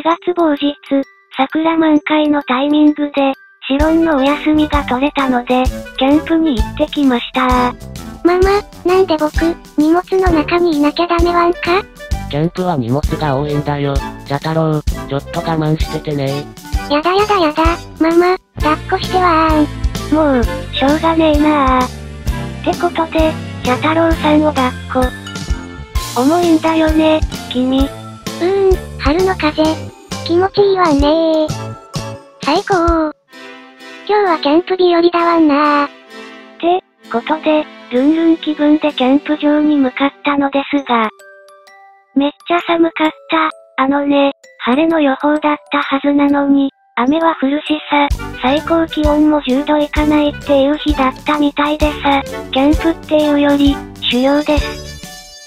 月某日、桜満開のタイミングで、シロンのお休みが取れたので、キャンプに行ってきました。 ママ、なんで僕、荷物の中にいなきゃダメワンか？ キャンプは荷物が多いんだよ。じゃ太郎、ちょっと我慢しててね。 やだやだやだ、ママ、抱っこしてはーん。 もう、しょうがねえなー。ってことで、じゃ太郎さんを抱っこ。重いんだよね、君。 春の風。気持ちいいわんねー。最高。今日はキャンプ日和だわんなー。 ってことで、ルンルン気分でキャンプ場に向かったのですが、めっちゃ寒かった。晴れの予報だったはずなのに、雨は降るしさ、最高気温も10度いかないっていう日だったみたいでさ、キャンプっていうより、修行です。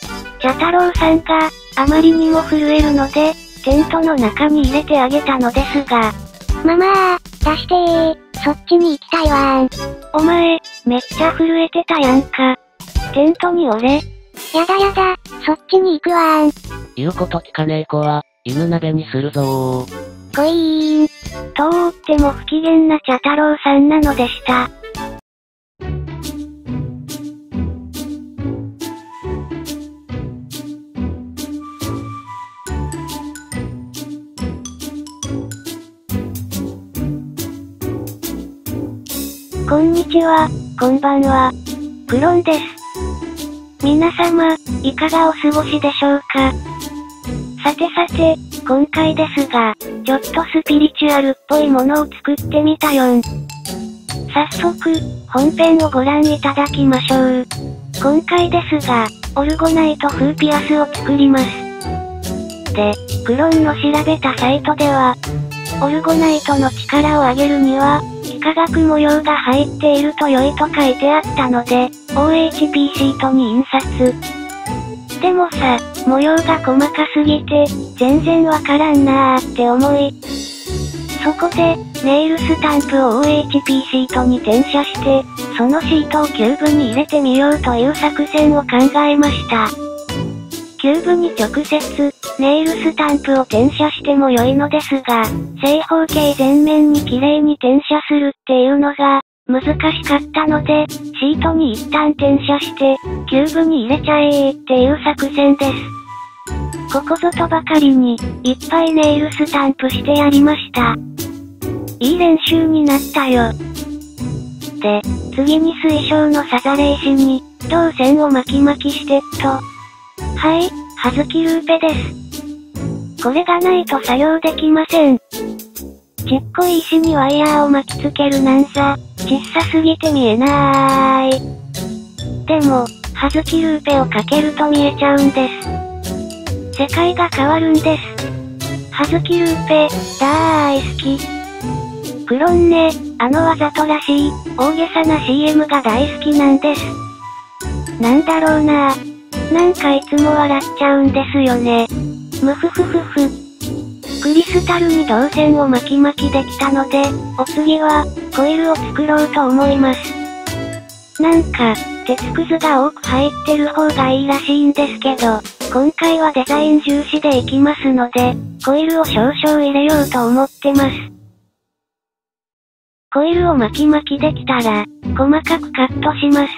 じゃ太郎さんが、あまりにも震えるので、テントの中に入れてあげたのですが、 ママ出してー、そっちに行きたいわーん。 お前、めっちゃ震えてたやんか。テントにおれ。 やだやだ、そっちに行くわーん。 言うこと聞かねえ子は、犬鍋にするぞー。 ごいーん。 と言っても不機嫌な茶太郎さんなのでした。こんにちは、こんばんは。クロンです。皆様、いかがお過ごしでしょうか？さてさて、今回ですが、ちょっとスピリチュアルっぽいものを作ってみたよん。早速、本編をご覧いただきましょう。今回ですが、オルゴナイト風ピアスを作ります。で、クロンの調べたサイトでは、オルゴナイトの力を上げるには、幾何学模様が入っていると良いと書いてあったので、OHP シートに印刷。でもさ、模様が細かすぎて、全然わからんなーって思い。そこで、ネイルスタンプを OHP シートに転写して、そのシートをキューブに入れてみようという作戦を考えました。キューブに直接、ネイルスタンプを転写しても良いのですが、正方形全面に綺麗に転写するっていうのが、難しかったので、シートに一旦転写して、キューブに入れちゃえーっていう作戦です。ここぞとばかりに、いっぱいネイルスタンプしてやりました。いい練習になったよ。で、次に水晶のサザレ石に、銅線を巻きしてっと。はい、葉月ルーペです。これがないと作業できません。ちっこい石にワイヤーを巻きつけるなんざ、小さすぎて見えなーい。でも、葉月ルーペをかけると見えちゃうんです。世界が変わるんです。葉月ルーペ、大好き。クロンね、わざとらしい、大げさな CM が大好きなんです。なんだろうなぁ。なんかいつも笑っちゃうんですよね。むふふふふ。クリスタルに銅線を巻きできたので、お次は、コイルを作ろうと思います。なんか、鉄くずが多く入ってる方がいいらしいんですけど、今回はデザイン重視でいきますので、コイルを少々入れようと思ってます。コイルを巻きできたら、細かくカットします。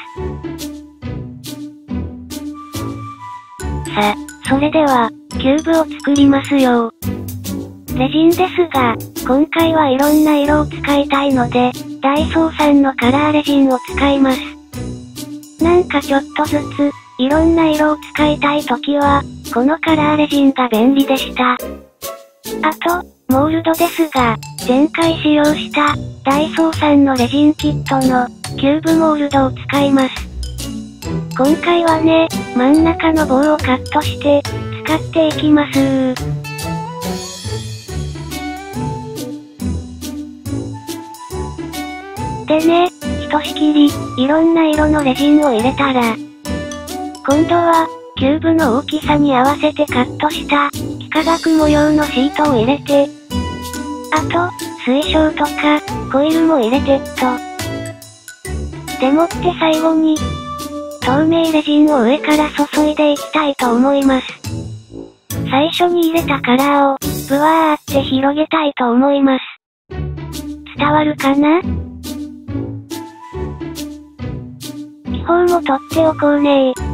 さあ、それでは、キューブを作りますよ。レジンですが、今回はいろんな色を使いたいので、ダイソーさんのカラーレジンを使います。なんかちょっとずつ、いろんな色を使いたいときは、このカラーレジンが便利でした。あと、モールドですが、前回使用した、ダイソーさんのレジンキットの、キューブモールドを使います。今回はね、真ん中の棒をカットして、使っていきますー。でね、ひとしきり、いろんな色のレジンを入れたら、今度は、キューブの大きさに合わせてカットした、幾何学模様のシートを入れて、あと、水晶とか、コイルも入れてっと。でもって最後に、透明レジンを上から注いでいきたいと思います。最初に入れたカラーを、 ブワーって広げたいと思います。伝わるかな？気泡も取っておこうねー。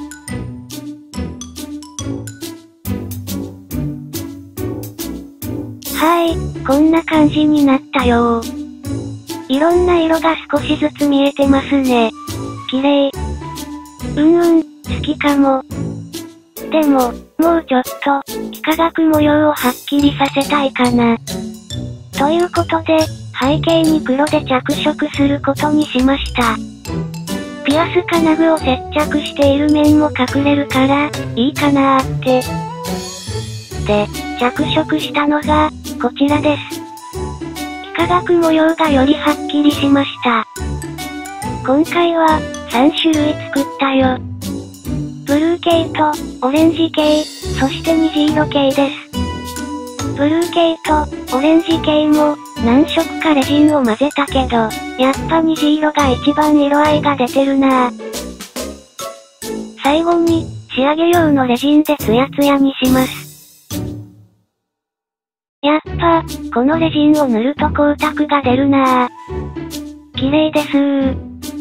はい、こんな感じになったよー。いろんな色が少しずつ見えてますね。綺麗。好きかも。でも、もうちょっと、幾何学模様をはっきりさせたいかな。ということで、背景に黒で着色することにしました。ピアス金具を接着している面も隠れるから、いいかなーって。で、着色したのが、こちらです。幾何学模様がよりはっきりしました。今回は、3種類作ったよ。ブルー系と、オレンジ系、そして虹色系です。ブルー系と、オレンジ系も、何色かレジンを混ぜたけど、やっぱ虹色が一番色合いが出てるなぁ。最後に、仕上げ用のレジンでツヤツヤにします。やっぱ、このレジンを塗ると光沢が出るなぁ。綺麗ですー。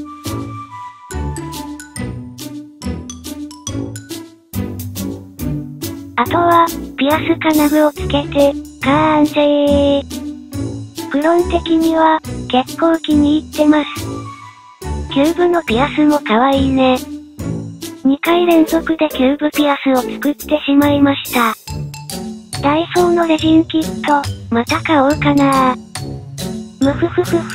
あとは、ピアス金具をつけて、完成。クロン的には、結構気に入ってます。キューブのピアスも可愛いね。2回連続でキューブピアスを作ってしまいました。ダイソーのレジンキット、また買おうかなぁ。むふふふふ。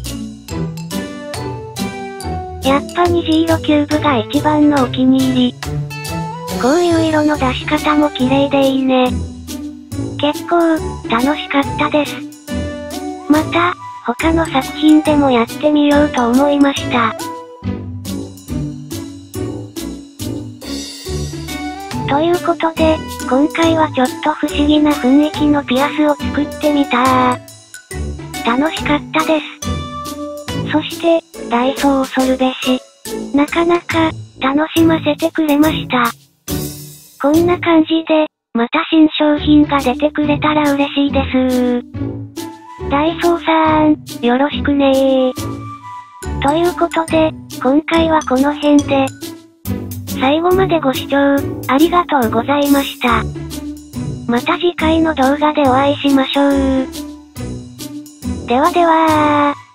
やっぱ虹色キューブが一番のお気に入り。こういう色の出し方も綺麗でいいね。結構、楽しかったです。また、他の作品でもやってみようと思いました。ということで、今回はちょっと不思議な雰囲気のピアスを作ってみたー。楽しかったです。そして、ダイソー恐るべし。なかなか、楽しませてくれました。こんな感じで、また新商品が出てくれたら嬉しいですー。ダイソーさん、よろしくねー。ということで、今回はこの辺で。最後までご視聴、ありがとうございました。また次回の動画でお会いしましょう。ではではー。